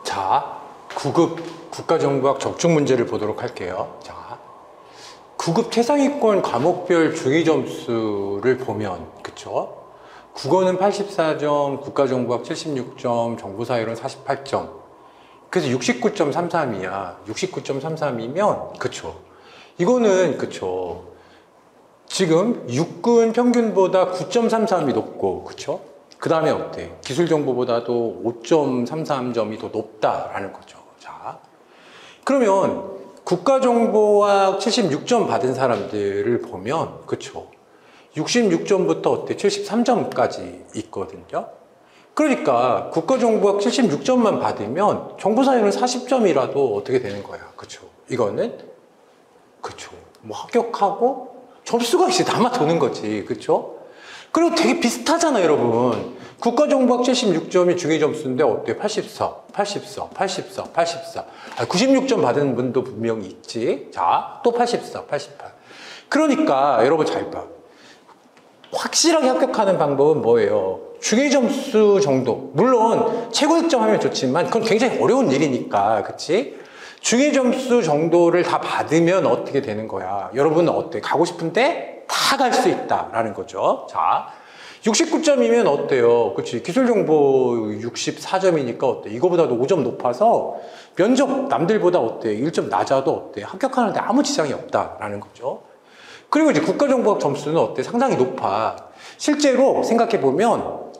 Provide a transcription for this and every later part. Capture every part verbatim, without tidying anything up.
자, 구 급 국가정보학 적중 문제를 보도록 할게요. 자, 구 급 최상위권 과목별 중위 점수를 보면, 그쵸? 국어는 팔십사 점, 국가정보학 칠십육 점, 정보사회론 사십팔 점. 그래서 육십구 점 삼삼이야. 육십구 점 삼삼이면, 그쵸? 이거는, 그쵸? 지금 육군 평균보다 구 점 삼삼이 높고, 그쵸? 그 다음에 어때? 기술정보보다도 오 점 삼삼 점이 더 높다라는 거죠. 자, 그러면 국가정보학 칠십육 점 받은 사람들을 보면, 그쵸? 육십육 점부터 어때? 칠십삼 점까지 있거든요. 그러니까 국가정보학 칠십육 점만 받으면 정보사회는 사십 점이라도 어떻게 되는 거야. 그쵸? 이거는, 그쵸? 뭐 합격하고 점수가 이제 남아 도는 거지. 그쵸? 그리고 되게 비슷하잖아요, 여러분. 국가정보학 칠십육 점이 중위 점수인데 어때? 팔십사, 팔십사, 팔십사, 팔십사. 아, 구십육 점 받은 분도 분명히 있지. 자, 또 팔십사, 팔십팔. 그러니까 여러분 잘 봐. 확실하게 합격하는 방법은 뭐예요? 중위 점수 정도. 물론 최고 득점 하면 좋지만 그건 굉장히 어려운 일이니까, 그치? 중위 점수 정도를 다 받으면 어떻게 되는 거야? 여러분은 어때? 가고 싶은데 다 갈 수 있다라는 거죠. 자, 육십구 점이면 어때요? 그치? 기술정보 육십사 점이니까 어때? 이거보다도 오 점 높아서 면접 남들보다 어때? 일 점 낮아도 어때? 합격하는데 아무 지장이 없다라는 거죠. 그리고 이제 국가정보학 점수는 어때? 상당히 높아. 실제로 생각해보면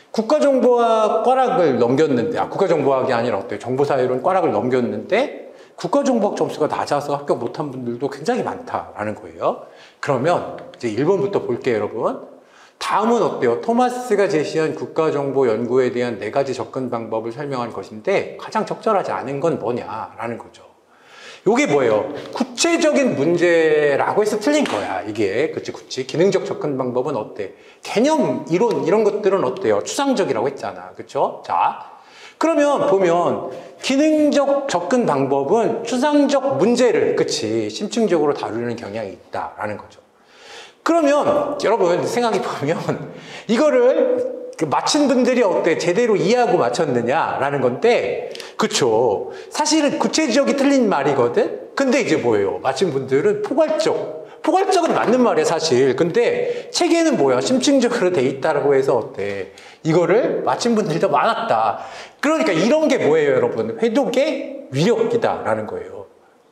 국가정보학 꽈락을 넘겼는데, 아, 국가정보학이 아니라 어때? 정보사회론 꽈락을 넘겼는데 국가정보학 점수가 낮아서 합격 못한 분들도 굉장히 많다라는 거예요. 그러면 이제 일 번부터 볼게요, 여러분. 다음은 어때요? 토마스가 제시한 국가정보 연구에 대한 네 가지 접근 방법을 설명한 것인데 가장 적절하지 않은 건 뭐냐라는 거죠. 이게 뭐예요? 구체적인 문제라고 해서 틀린 거야, 이게. 그치, 그치. 기능적 접근 방법은 어때? 개념, 이론, 이런 것들은 어때요? 추상적이라고 했잖아. 그쵸? 자, 그러면 보면 기능적 접근 방법은 추상적 문제를, 그치, 심층적으로 다루는 경향이 있다라는 거죠. 그러면 여러분 생각해 보면 이거를 맞힌 분들이 어때? 제대로 이해하고 맞췄느냐라는 건데, 그쵸? 사실은 구체적이 틀린 말이거든? 근데 이제 뭐예요? 맞힌 분들은 포괄적. 포괄적은 맞는 말이야, 사실. 근데 책에는 뭐야? 심층적으로 돼 있다라고 해서 어때? 이거를 맞힌 분들이 더 많았다. 그러니까 이런 게 뭐예요, 여러분? 회독의 위력이다라는 거예요.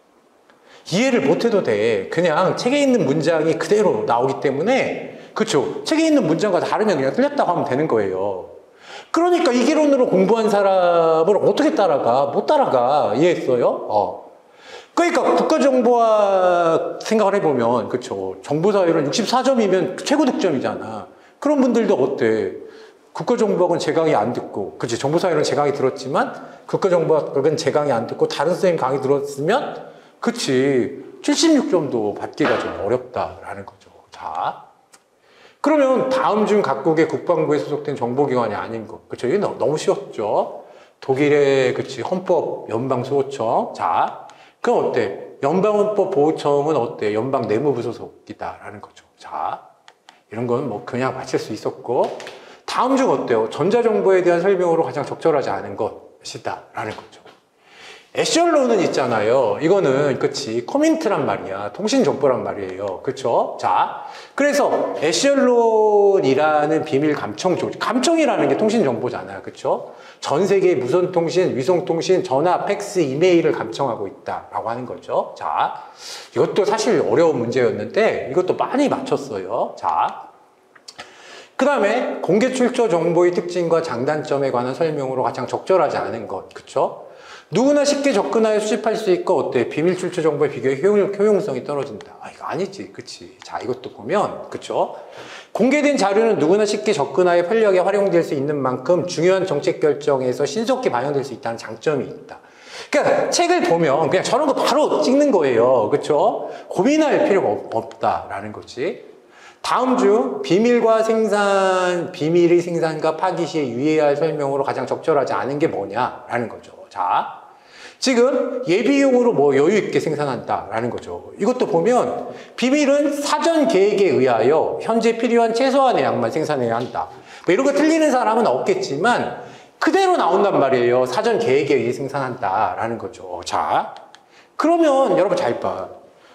이해를 못해도 돼. 그냥 책에 있는 문장이 그대로 나오기 때문에, 그쵸? 책에 있는 문장과 다르면 그냥 틀렸다고 하면 되는 거예요. 그러니까 이 개론으로 공부한 사람을 어떻게 따라가? 못 따라가. 이해했어요? 어. 그러니까 국가정보학 생각을 해보면, 그쵸? 정보사회론 육십사 점이면 최고 득점이잖아. 그런 분들도 어때? 국가정보학은 제 강의 안 듣고, 그치? 정보사회론 제 강의 들었지만, 국가정보학은 제 강의 안 듣고, 다른 선생님 강의 들었으면, 그치? 칠십육 점도 받기가 좀 어렵다라는 거죠. 자. 그러면 다음 중 각국의 국방부에 소속된 정보기관이 아닌 것. 그쵸? 이게 너무 쉬웠죠? 독일의, 그치? 헌법 연방수호청. 자. 그럼 어때? 연방헌법보호청은 어때? 연방 내무부 소속이다라는 거죠. 자. 이런 건 뭐 그냥 맞힐 수 있었고. 다음 중 어때요? 전자정보에 대한 설명으로 가장 적절하지 않은 것이다라는 거죠. 에셜론은 있잖아요. 이거는, 그치, 커뮤니티란 말이야. 통신정보란 말이에요. 그쵸? 자, 그래서 에셜론이라는 비밀 감청 조직, 감청이라는 게 통신정보잖아요. 그쵸? 전 세계의 무선통신, 위성통신, 전화, 팩스, 이메일을 감청하고 있다라고 하는 거죠. 자, 이것도 사실 어려운 문제였는데 이것도 많이 맞췄어요. 자, 그 다음에 공개 출처 정보의 특징과 장단점에 관한 설명으로 가장 적절하지 않은 것. 그쵸? 누구나 쉽게 접근하여 수집할 수 있고 어때? 비밀 출처 정보에 비교해 효용, 효용성이 떨어진다. 아, 이거 아니지. 그치? 자, 이것도 보면, 그쵸? 공개된 자료는 누구나 쉽게 접근하여 편리하게 활용될 수 있는 만큼 중요한 정책 결정에서 신속히 반영될 수 있다는 장점이 있다. 그러니까 책을 보면 그냥 저런 거 바로 찍는 거예요. 그쵸? 고민할 필요가 없, 없다라는 거지. 다음 중 비밀과 생산, 비밀의 생산과 파기 시에 유의해야 할 설명으로 가장 적절하지 않은 게 뭐냐라는 거죠. 자, 지금 예비용으로 뭐 여유 있게 생산한다라는 거죠. 이것도 보면 비밀은 사전 계획에 의하여 현재 필요한 최소한의 양만 생산해야 한다. 뭐 이런 거 틀리는 사람은 없겠지만 그대로 나온단 말이에요. 사전 계획에 의해 생산한다라는 거죠. 자, 그러면 여러분 잘 봐.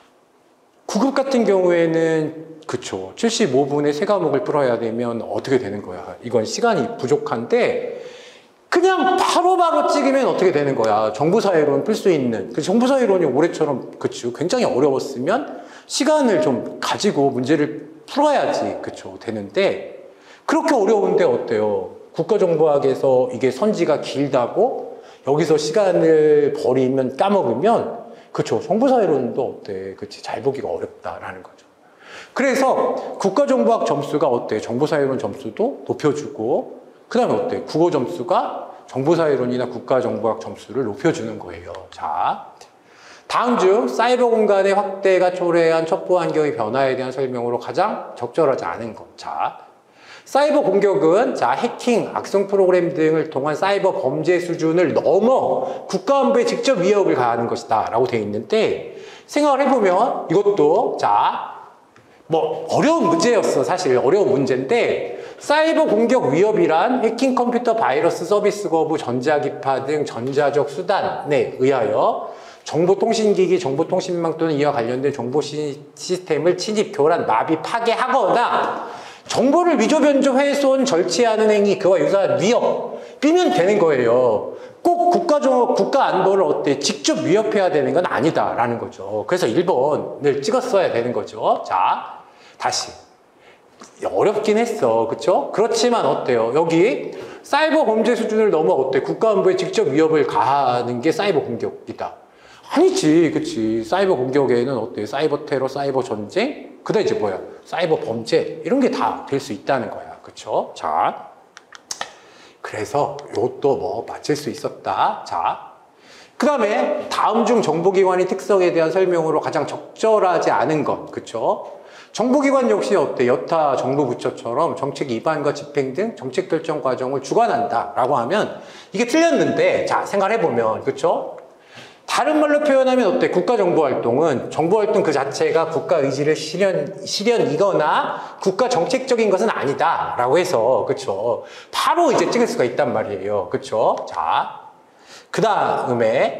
구급 같은 경우에는 그쵸. 칠십오 분에 세 과목을 풀어야 되면 어떻게 되는 거야? 이건 시간이 부족한데 그냥 바로바로 찍으면 어떻게 되는 거야? 정보사회론 풀 수 있는. 그 정보사회론이 올해처럼 그쵸. 굉장히 어려웠으면 시간을 좀 가지고 문제를 풀어야지 그쵸. 되는데 그렇게 어려운데 어때요? 국가정보학에서 이게 선지가 길다고 여기서 시간을 버리면 까먹으면 그쵸. 정보사회론도 어때? 그치. 잘 보기가 어렵다라는 거죠. 그래서 국가정보학 점수가 어때? 정보사회론 점수도 높여주고 그 다음에 어때? 국어 점수가 정보사회론이나 국가정보학 점수를 높여주는 거예요. 자, 다음 중 사이버 공간의 확대가 초래한 첩보 환경의 변화에 대한 설명으로 가장 적절하지 않은 것. 자, 사이버 공격은 자 해킹, 악성 프로그램 등을 통한 사이버 범죄 수준을 넘어 국가안보에 직접 위협을 가하는 것이다 라고 되어 있는데 생각을 해보면 이것도 자 뭐 어려운 문제였어. 사실 어려운 문제인데 사이버 공격 위협이란 해킹 컴퓨터 바이러스 서비스 거부 전자기파 등 전자적 수단에 의하여 정보통신기기, 정보통신망 또는 이와 관련된 정보 시스템을 침입, 교란, 마비, 파괴하거나 정보를 위조, 변조, 훼손, 절취하는 행위, 그와 유사한 위협이면 되는 거예요. 꼭 국가적, 국가 안보를 어때 직접 위협해야 되는 건 아니다라는 거죠. 그래서 일 번을 찍었어야 되는 거죠. 자, 다시. 어렵긴 했어. 그쵸? 그렇지만 어때요? 여기 사이버 범죄 수준을 넘어 어때? 국가 안보에 직접 위협을 가하는 게 사이버 공격이다. 아니지. 그치? 사이버 공격에는 어때? 사이버 테러, 사이버 전쟁? 그 다음 이제 뭐야? 사이버 범죄 이런 게 다 될 수 있다는 거야. 그쵸? 자, 그래서 이것도 뭐 맞출 수 있었다. 자, 그 다음에 다음 중 정보기관의 특성에 대한 설명으로 가장 적절하지 않은 것. 그쵸? 정보기관 역시 어때? 여타 정부부처처럼 정책 입안과 집행 등 정책 결정 과정을 주관한다 라고 하면 이게 틀렸는데 자, 생각해보면 그쵸? 다른 말로 표현하면 어때? 국가정보활동은 정보활동 그 자체가 국가 의지를 실현, 실현이거나 국가 정책적인 것은 아니다 라고 해서 그쵸? 바로 이제 찍을 수가 있단 말이에요. 그쵸? 자, 그 다음에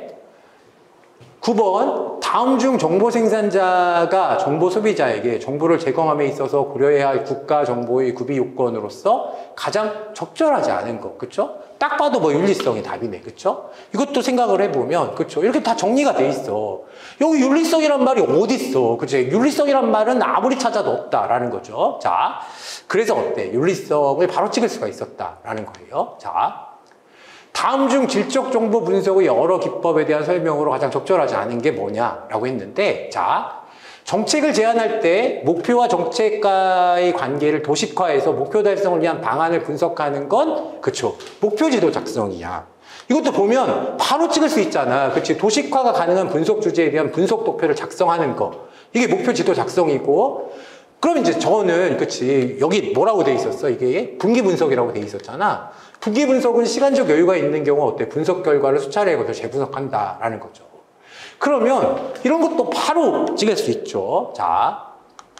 구 번 다음 중 정보 생산자가 정보 소비자에게 정보를 제공함에 있어서 고려해야 할 국가 정보의 구비 요건으로서 가장 적절하지 않은 것. 그쵸? 딱 봐도 뭐 윤리성이 답이네. 그쵸? 이것도 생각을 해보면 그쵸? 이렇게 다 정리가 돼 있어. 여기 윤리성이란 말이 어디 있어? 그치? 윤리성이란 말은 아무리 찾아도 없다라는 거죠. 자, 그래서 어때? 윤리성을 바로 찍을 수가 있었다라는 거예요. 자, 다음 중 질적 정보 분석의 여러 기법에 대한 설명으로 가장 적절하지 않은 게 뭐냐라고 했는데 자, 정책을 제안할 때 목표와 정책과의 관계를 도식화해서 목표 달성을 위한 방안을 분석하는 건 그쵸, 목표 지도 작성이야. 이것도 보면 바로 찍을 수 있잖아. 그치? 도식화가 가능한 분석 주제에 대한 분석 도표를 작성하는 거. 이게 목표 지도 작성이고 그럼 이제 저는 그치 여기 뭐라고 돼 있었어? 이게 분기 분석이라고 돼 있었잖아. 분기 분석은 시간적 여유가 있는 경우 어때? 분석 결과를 수차례 걸쳐 재분석한다라는 거죠. 그러면 이런 것도 바로 찍을 수 있죠. 자,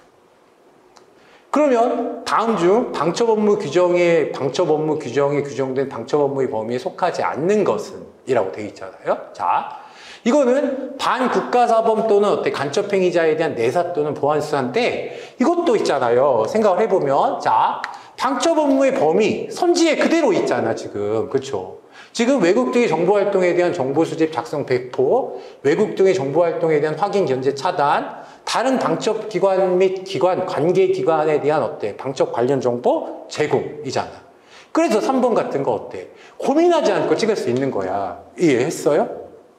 그러면 다음 중 방첩 업무 규정에 방첩 업무 규정에 규정된 방첩 업무의 범위에 속하지 않는 것은 이라고 돼 있잖아요. 자, 이거는 반국가사범 또는 어때 간첩 행위자에 대한 내사 또는 보안 수사인데 이것도 있잖아요. 생각을 해보면 자, 방첩 업무의 범위 선지에 그대로 있잖아 지금. 그쵸? 지금 외국 등의 정보활동에 대한 정보 수집 작성 배포, 외국 등의 정보활동에 대한 확인 견제 차단, 다른 방첩 기관 및 기관 관계 기관에 대한 어때 방첩 관련 정보 제공이잖아. 그래서 삼 번 같은 거 어때? 고민하지 않고 찍을 수 있는 거야. 이해했어요?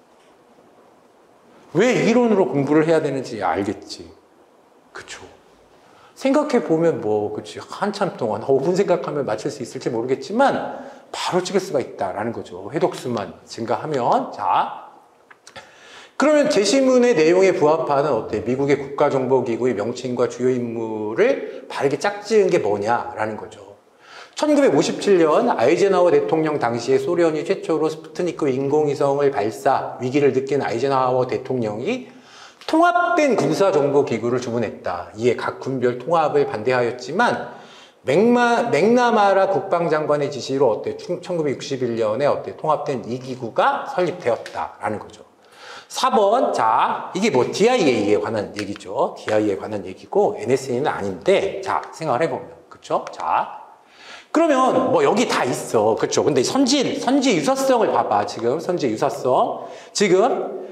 왜 이론으로 공부를 해야 되는지 알겠지. 그쵸? 생각해보면 뭐, 그치. 한참 동안, 오 분 생각하면 맞출 수 있을지 모르겠지만, 바로 찍을 수가 있다라는 거죠. 회독수만 증가하면. 자. 그러면 제시문의 내용에 부합하는 어때? 미국의 국가정보기구의 명칭과 주요 인물을 바르게 짝지은 게 뭐냐라는 거죠. 천구백오십칠 년 아이젠하워 대통령 당시에 소련이 최초로 스푸트니크 인공위성을 발사 위기를 느낀 아이젠하워 대통령이 통합된 군사정보기구를 주문했다. 이에 각 군별 통합을 반대하였지만 맥마, 맥나마라 국방장관의 지시로 어때 천구백육십일 년에 어때 통합된 이 기구가 설립되었다라는 거죠. 사 번, 자, 이게 뭐 디아이에이에 관한 얘기죠. 디아이에이에 관한 얘기고 엔에스에이는 아닌데, 자, 생각을 해보면, 그쵸? 자, 그러면 뭐 여기 다 있어, 그쵸? 근데 선지, 선지 유사성을 봐봐, 지금 선지 유사성. 지금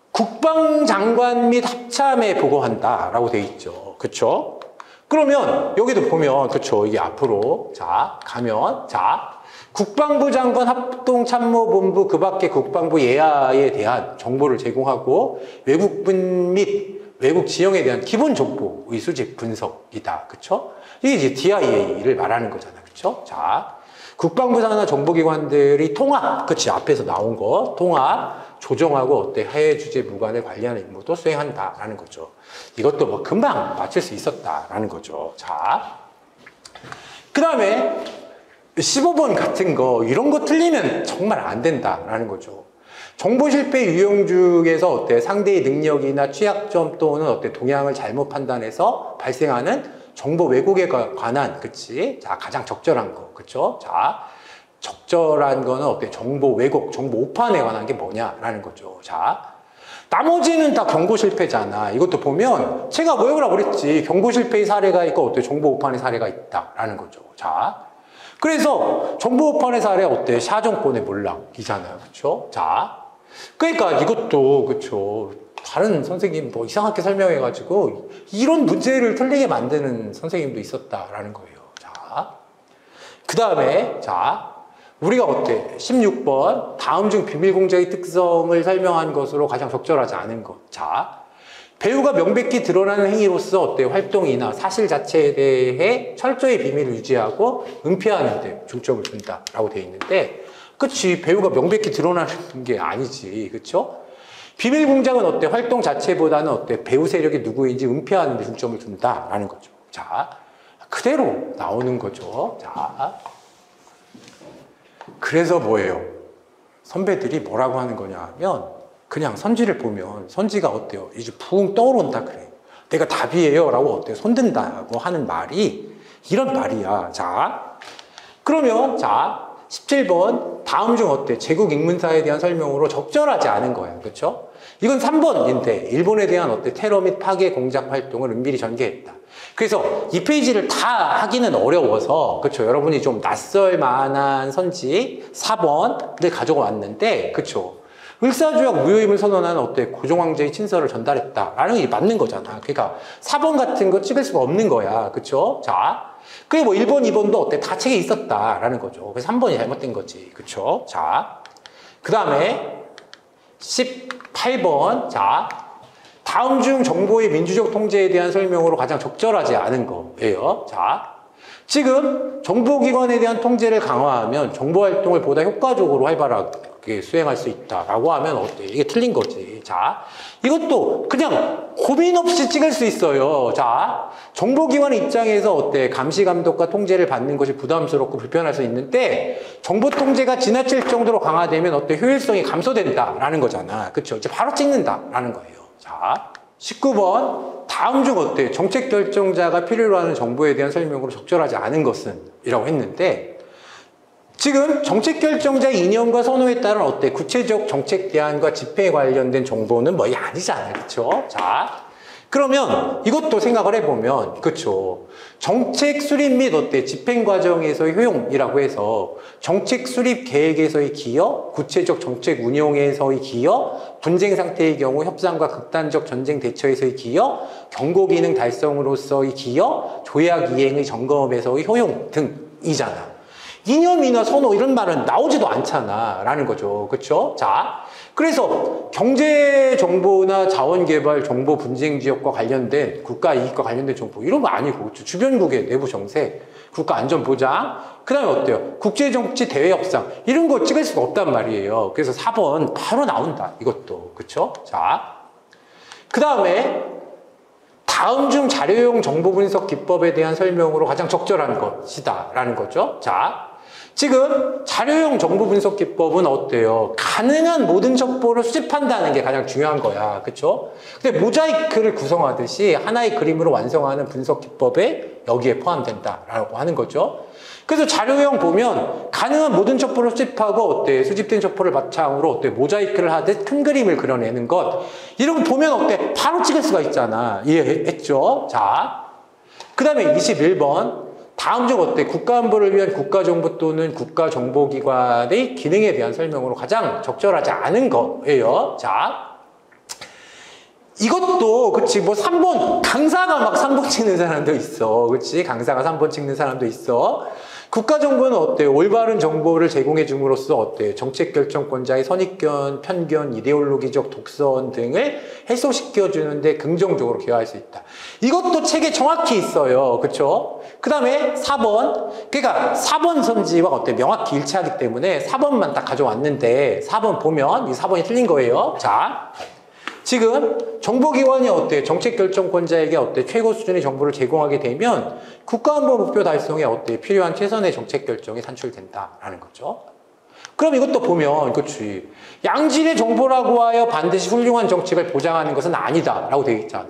국방장관 및 합참에 보고한다라고 돼 있죠, 그쵸? 그러면 여기도 보면, 그쵸? 이게 앞으로, 자, 가면, 자. 국방부 장관 합동참모본부 그 밖에 국방부 예하에 대한 정보를 제공하고 외국분 및 외국 지형에 대한 기본 정보의 수집 분석이다. 그쵸? 이게 이제 디아이에이를 말하는 거잖아. 그쵸? 자, 국방부 산하 정보기관들이 통합, 그치? 앞에서 나온 거, 통합, 조정하고 어때? 해외 주재 무관을 관리하는 임무도 수행한다라는 거죠. 이것도 뭐 금방 맞출 수 있었다라는 거죠. 자, 그 다음에 십오 번 같은 거 이런 거 틀리면 정말 안 된다라는 거죠. 정보 실패 유형 중에서 어때 상대의 능력이나 취약점 또는 어때 동향을 잘못 판단해서 발생하는 정보 왜곡에 관한 그치 자 가장 적절한 거 그쵸 자 적절한 거는 어때 정보 왜곡 정보 오판에 관한 게 뭐냐라는 거죠. 자 나머지는 다 경고 실패잖아. 이것도 보면 제가 뭐라고 그랬지 경고 실패의 사례가 있고 어때 정보 오판의 사례가 있다라는 거죠. 자 그래서 정보 오판의 사례 어때? 샤정권의 몰락이잖아요. 그쵸? 자. 그러니까 이것도, 그쵸. 다른 선생님 뭐 이상하게 설명해가지고 이런 문제를 틀리게 만드는 선생님도 있었다라는 거예요. 자. 그 다음에, 자. 우리가 어때? 십육 번. 다음 중 비밀 공작의 특성을 설명한 것으로 가장 적절하지 않은 것. 자. 배우가 명백히 드러나는 행위로서 어때 활동이나 사실 자체에 대해 철저히 비밀을 유지하고 은폐하는 데 중점을 둔다라고 되어 있는데 그치 배우가 명백히 드러나는 게 아니지 그쵸? 비밀 공작은 어때 활동 자체보다는 어때 배우 세력이 누구인지 은폐하는 데 중점을 둔다라는 거죠. 자 그대로 나오는 거죠. 자 그래서 뭐예요? 선배들이 뭐라고 하는 거냐 하면 그냥 선지를 보면 선지가 어때요? 이제 붕 떠오른다 그래. 내가 답이에요 라고 어때요? 손든다고 하는 말이 이런 말이야. 자 그러면 자 십칠 번 다음 중 어때? 제국 인문사에 대한 설명으로 적절하지 않은 거야. 그렇죠? 이건 삼 번인데 일본에 대한 어때? 테러 및 파괴 공작 활동을 은밀히 전개했다. 그래서 이 페이지를 다 하기는 어려워서 그렇죠? 여러분이 좀 낯설 만한 선지 사 번을 가져고 왔는데 그렇죠? 을사조약 무효임을 선언하는 어때 고종황제의 친서를 전달했다라는 게 맞는 거잖아. 그러니까 사 번 같은 거 찍을 수가 없는 거야. 그쵸? 자, 그게 뭐 일 번, 이 번도 어때 다 책에 있었다라는 거죠. 그래서 삼 번이 잘못된 거지. 그쵸? 자, 그 다음에 십팔 번. 자, 다음 중 정보의 민주적 통제에 대한 설명으로 가장 적절하지 않은 거예요. 자, 지금 정보기관에 대한 통제를 강화하면 정보활동을 보다 효과적으로 활발하게 수행할 수 있다라고 하면 어때? 이게 틀린 거지. 자, 이것도 그냥 고민 없이 찍을 수 있어요. 자, 정보기관의 입장에서 어때? 감시, 감독과 통제를 받는 것이 부담스럽고 불편할 수 있는데 정보 통제가 지나칠 정도로 강화되면 어때? 효율성이 감소된다라는 거잖아. 그쵸? 이제 바로 찍는다라는 거예요. 자, 십구 번. 다음 중 어때? 정책 결정자가 필요로 하는 정보에 대한 설명으로 적절하지 않은 것은? 이라고 했는데 지금 정책 결정자의 이념과 선호에 따른 어때? 구체적 정책 대안과 집행에 관련된 정보는 뭐 아니잖아요. 그쵸? 자, 그러면 이것도 생각을 해보면 그쵸? 정책 수립 및 어때? 집행 과정에서의 효용이라고 해서 정책 수립 계획에서의 기여, 구체적 정책 운용에서의 기여, 분쟁 상태의 경우 협상과 극단적 전쟁 대처에서의 기여, 경고 기능 달성으로서의 기여, 조약 이행의 점검에서의 효용 등이잖아. 이념이나 선호 이런 말은 나오지도 않잖아 라는 거죠. 그쵸? 자, 그래서 경제 정보나 자원개발 정보 분쟁 지역과 관련된 국가 이익과 관련된 정보 이런 거 아니고 주변국의 내부 정세, 국가 안전 보장, 그 다음에 어때요? 국제정치 대외 협상 이런 거 찍을 수가 없단 말이에요. 그래서 사 번 바로 나온다 이것도. 그쵸? 자, 그 다음에 다음 중 자료용 정보 분석 기법에 대한 설명으로 가장 적절한 것이다 라는 거죠. 자, 지금 자료형 정보 분석 기법은 어때요? 가능한 모든 정보를 수집한다는 게 가장 중요한 거야. 그쵸? 근데 모자이크를 구성하듯이 하나의 그림으로 완성하는 분석 기법에 여기에 포함된다라고 하는 거죠. 그래서 자료형 보면 가능한 모든 첩보를 수집하고 어때? 수집된 첩보를 바탕으로 어때? 모자이크를 하듯 큰 그림을 그려내는 것. 이런 거 보면 어때? 바로 찍을 수가 있잖아. 이해했죠? 자, 그 다음에 이십일 번. 다음 중 어때? 국가안보를 위한 국가정보 또는 국가정보기관의 기능에 대한 설명으로 가장 적절하지 않은 거예요. 자, 이것도 그치 뭐 삼 번 강사가 막 삼 번 찍는 사람도 있어. 그치? 강사가 삼 번 찍는 사람도 있어. 국가정보는 어때요? 올바른 정보를 제공해 줌으로써 어때요? 정책 결정권자의 선입견, 편견, 이데올로기적 독선 등을 해소시켜 주는데 긍정적으로 기여할 수 있다. 이것도 책에 정확히 있어요. 그쵸? 그 다음에 사 번. 그러니까 사 번 선지와 어때? 명확히 일치하기 때문에 사 번만 딱 가져왔는데 사 번 보면 이 사 번이 틀린 거예요. 자, 지금 정보기관이 어때? 정책결정권자에게 어때? 최고 수준의 정보를 제공하게 되면 국가안보 목표 달성에 어때? 필요한 최선의 정책결정이 산출된다라는 거죠. 그럼 이것도 보면 그렇지. 양질의 정보라고 하여 반드시 훌륭한 정책을 보장하는 것은 아니다라고 되어 있잖아.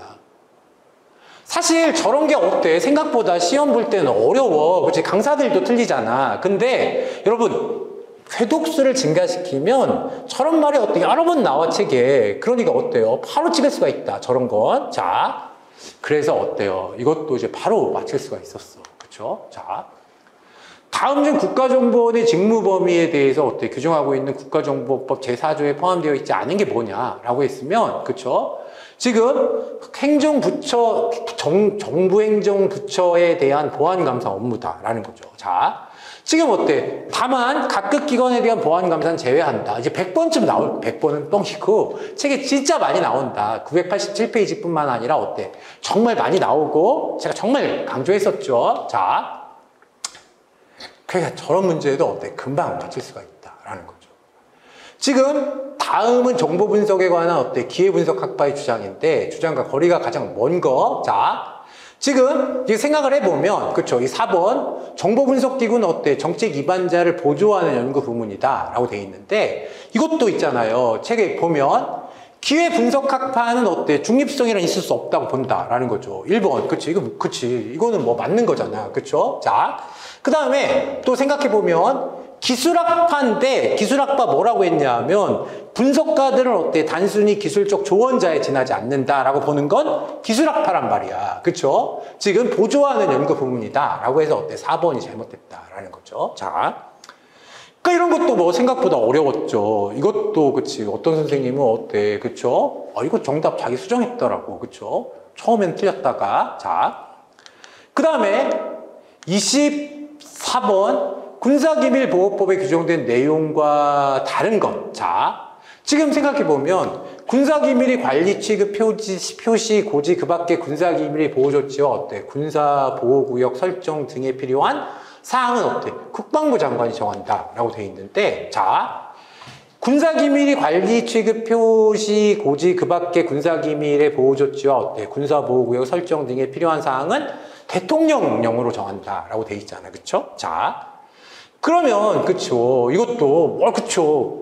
사실 저런 게 어때? 생각보다 시험 볼 때는 어려워. 그렇지? 강사들도 틀리잖아. 근데 여러분 회독수를 증가시키면 저런 말이 어떻게 여러 번 나와 책에. 그러니까 어때요? 바로 찍을 수가 있다. 저런 건. 자, 그래서 어때요? 이것도 이제 바로 맞힐 수가 있었어. 그렇죠? 자, 다음 중 국가정보원의 직무 범위에 대해서 어떻게 규정하고 있는 국가정보법 제사 조에 포함되어 있지 않은 게 뭐냐라고 했으면, 그렇죠? 지금 행정부처, 정, 정부행정부처에 대한 보안감사 업무다라는 거죠. 자, 지금 어때? 다만 각급 기관에 대한 보안감사는 제외한다. 이제 백 번쯤 나올, 백 번은 뻥이고 책에 진짜 많이 나온다. 구백팔십칠 페이지뿐만 아니라 어때? 정말 많이 나오고 제가 정말 강조했었죠. 자, 그러니까 저런 문제도 어때? 금방 맞출 수가 있다라는 거죠. 지금 다음은 정보 분석에 관한 어때? 기회 분석 학파의 주장인데 주장과 거리가 가장 먼 거. 자, 지금 이제 생각을 해보면 그쵸? 이 사 번 정보 분석 기구는 어때? 정책 위반자를 보조하는 연구 부문이다 라고 돼 있는데 이것도 있잖아요. 책에 보면 기회 분석 학파는 어때? 중립성이란 있을 수 없다고 본다라는 거죠. 일 번 그치? 이거 그치? 이거는 뭐 맞는 거잖아. 그쵸? 자, 그 다음에 또 생각해보면 기술학파인데 기술학파 뭐라고 했냐면 분석가들은 어때? 단순히 기술적 조언자에 지나지 않는다라고 보는 건 기술학파란 말이야. 그쵸? 지금 보조하는 연구 부문이다 라고 해서 어때? 사 번이 잘못됐다라는 거죠. 자, 그러니까 이런 것도 뭐 생각보다 어려웠죠. 이것도 그치? 어떤 선생님은 어때? 그쵸? 어, 이거 정답 자기 수정했더라고. 그쵸? 처음엔 틀렸다가. 자, 그 다음에 이십사 번 군사기밀보호법에 규정된 내용과 다른 것. 자, 지금 생각해보면 군사기밀이 관리, 취급, 표지, 표시, 고지, 그 밖에 군사기밀의 보호조치와 어때? 군사보호구역 설정 등에 필요한 사항은 어때? 국방부 장관이 정한다 라고 되어 있는데 자, 군사기밀이 관리, 취급, 표시, 고지, 그 밖에 군사기밀의 보호조치와 어때? 군사보호구역 설정 등에 필요한 사항은 대통령령으로 정한다 라고 되어 있잖아. 그쵸? 자, 그러면 그쵸? 이것도 어 그쵸?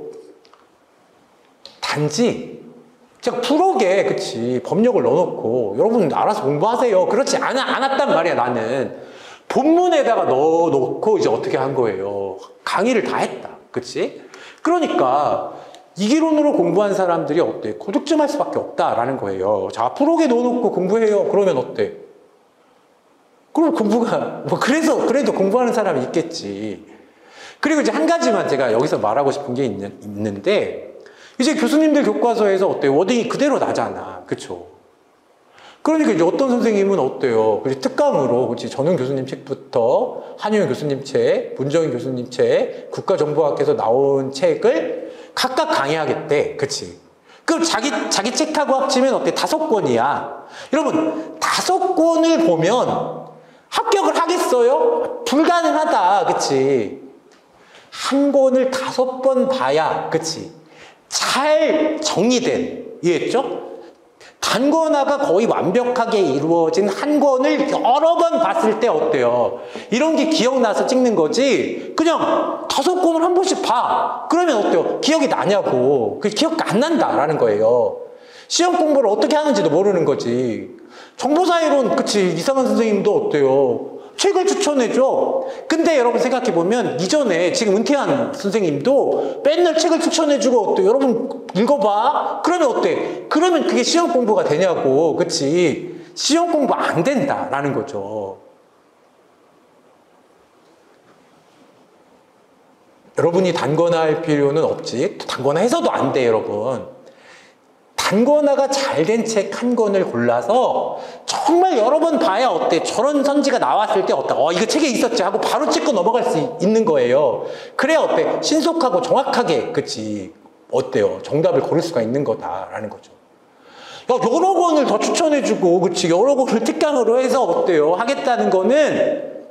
단지 제가 프로게 그치? 법령을 넣어놓고 여러분 알아서 공부하세요. 그렇지 않아, 않았단 말이야. 나는 본문에다가 넣어놓고 이제 어떻게 한 거예요? 강의를 다 했다. 그치? 그러니까 이기론으로 공부한 사람들이 어때? 고득점할 수밖에 없다라는 거예요. 자, 프로게 넣어놓고 공부해요. 그러면 어때? 그럼 공부가 뭐 그래서 그래도 공부하는 사람이 있겠지. 그리고 이제 한 가지만 제가 여기서 말하고 싶은 게 있는, 있는데 이제 교수님들 교과서에서 어때요? 워딩이 그대로 나잖아. 그쵸? 그러니까 이제 어떤 선생님은 어때요? 그치? 특강으로, 그치? 전용 교수님 책부터 한효영 교수님 책, 문정인 교수님 책, 국가정보학에서 나온 책을 각각 강의하겠대. 그치? 그럼 자기, 자기 책하고 합치면 어때? 다섯 권이야. 여러분, 다섯 권을 보면 합격을 하겠어요? 불가능하다. 그치? 한 권을 다섯 번 봐야, 그치? 잘 정리된, 이해했죠? 단권화가 거의 완벽하게 이루어진 한 권을 여러 번 봤을 때 어때요? 이런 게 기억나서 찍는 거지 그냥 다섯 권을 한 번씩 봐. 그러면 어때요? 기억이 나냐고. 그 기억 안 난다라는 거예요. 시험 공부를 어떻게 하는지도 모르는 거지. 정보사이론 그치 이상한 선생님도 어때요? 책을 추천해줘. 근데 여러분 생각해보면 이전에 지금 은퇴한 선생님도 맨날 책을 추천해주고 어때? 여러분 읽어봐. 그러면 어때? 그러면 그게 시험 공부가 되냐고. 그치? 시험 공부 안 된다라는 거죠. 여러분이 단권화할 필요는 없지. 단권화해서도 안 돼 여러분. 단권화가 잘 된 책 한 권을 골라서 정말 여러 번 봐야 어때? 저런 선지가 나왔을 때 어때? 어, 이거 책에 있었지 하고 바로 찍고 넘어갈 수 있는 거예요. 그래야 어때? 신속하고 정확하게, 그치? 어때요? 정답을 고를 수가 있는 거다라는 거죠. 야, 여러 권을 더 추천해주고, 그치? 여러 권을 특강으로 해서 어때요? 하겠다는 거는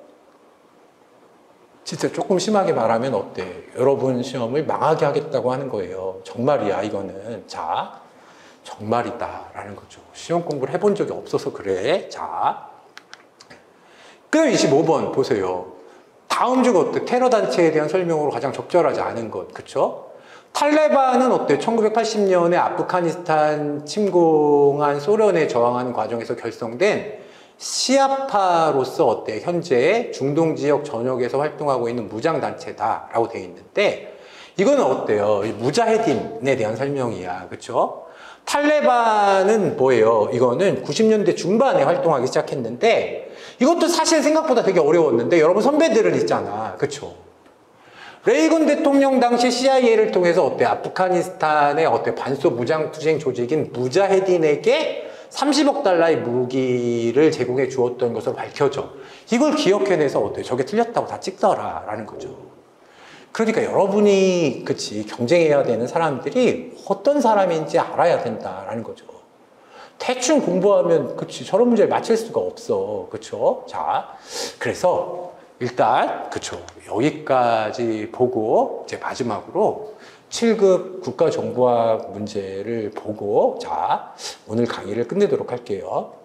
진짜 조금 심하게 말하면 어때? 여러분 시험을 망하게 하겠다고 하는 거예요. 정말이야, 이거는. 자. 정말이다 라는 거죠. 시험 공부를 해본 적이 없어서 그래. 자, 그다음 이십오 번 보세요. 다음 주가 어때? 테러 단체에 대한 설명으로 가장 적절하지 않은 것, 그쵸? 탈레반은 어때? 천구백팔십 년에 아프가니스탄 침공한 소련에 저항하는 과정에서 결성된 시아파로서 어때? 현재 중동 지역 전역에서 활동하고 있는 무장단체다라고 되어 있는데 이거는 어때요? 무자헤딘에 대한 설명이야, 그쵸? 탈레반은 뭐예요? 이거는 구십 년대 중반에 활동하기 시작했는데 이것도 사실 생각보다 되게 어려웠는데 여러분 선배들은 있잖아. 그쵸? 레이건 대통령 당시 씨아이에이를 통해서 어때? 아프가니스탄의 어때? 반소 무장투쟁 조직인 무자헤딘에게 삼십억 달러의 무기를 제공해 주었던 것으로 밝혀져. 이걸 기억해내서 어때? 저게 틀렸다고 다 찍더라 라는 거죠. 그러니까 여러분이 그치 경쟁해야 되는 사람들이 어떤 사람인지 알아야 된다라는 거죠. 대충 공부하면 그치 저런 문제를 맞힐 수가 없어. 그쵸? 자, 그래서 일단 그쵸 여기까지 보고 이제 마지막으로 칠 급 국가정보학 문제를 보고 자 오늘 강의를 끝내도록 할게요.